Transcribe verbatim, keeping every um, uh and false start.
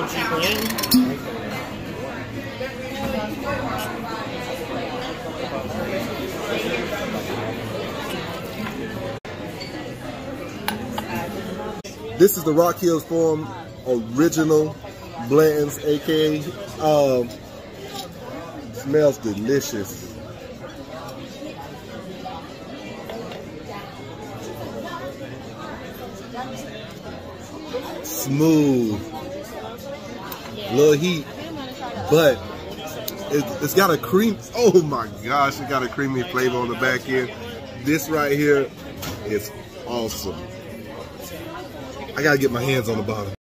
crunchy cream. This is the Rock Hills Farm original Blanton's, aka um, smells delicious. Smooth, little heat, but it, it's got a cream. Oh my gosh, it got a creamy flavor on the back end. This right here is awesome. I gotta get my hands on the bottom.